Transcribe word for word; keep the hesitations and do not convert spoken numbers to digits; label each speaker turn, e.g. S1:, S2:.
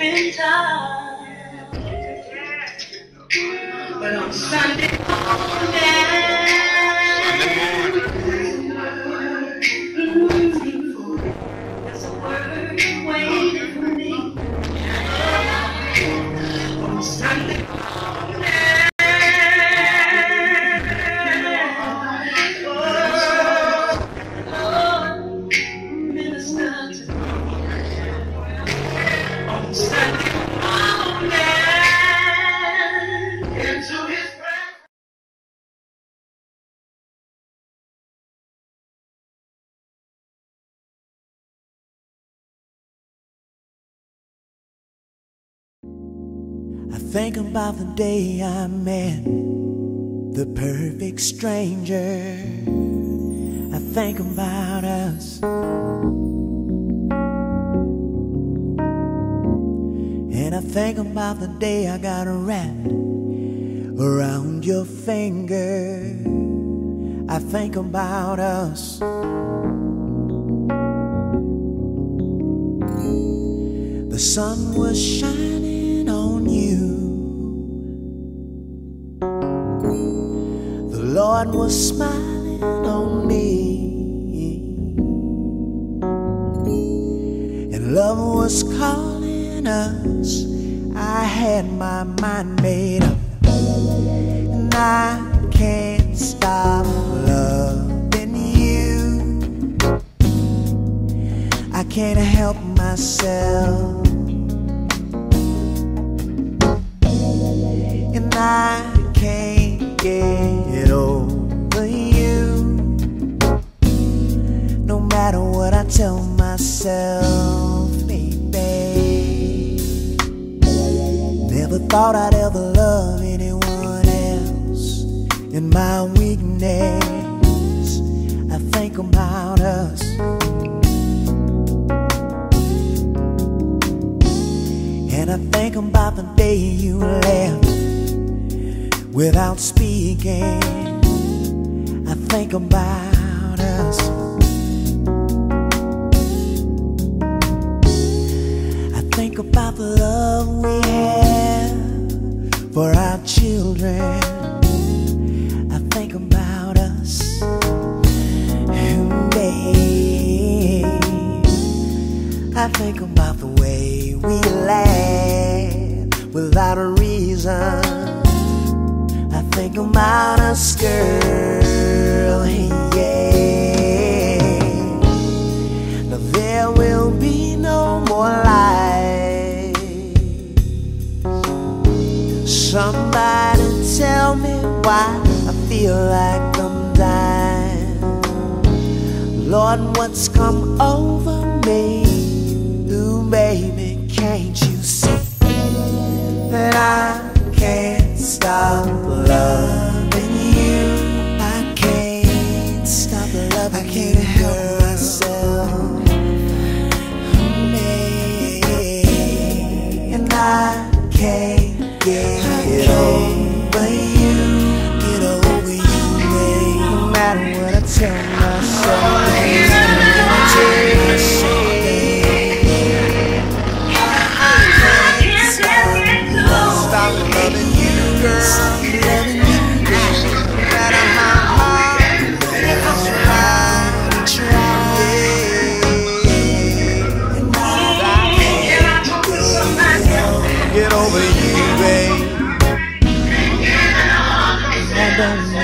S1: in time. But on Sunday morning, there's a word waiting for me. On Sunday morning, oh, minister to me. On Sunday morning, into his presence.
S2: I think about the day I met the perfect stranger. I think about us, and I think about the day I got wrapped around your finger. I think about us. The sun was shining on you. The Lord was smiling on me, and love was calling us. I had my mind made up, and I can't stop loving you. I can't help myself, and I can't get over you. No matter what I tell myself, baby, never thought I'd ever love anyone else. In my weakness, I think about us, and I think about the day you left without speaking. I think about us. I think about the love we have for our children. I think about us, babe. I think about the way we laugh without a reason. I think about us, girl, yeah. Now there will be no more lies. Somebody tell me why I feel like I'm dying. Lord, what's come over me? Ooh, baby, can't you see that I can't stop loving you? I can't stop loving you. I can't help myself, and I can't get over you. Get over you, babe. No matter what I tell myself, stop loving you, girl. Loving you, girl. No matter how hard, no matter how hard I try. And I can't get over you, babe. I don't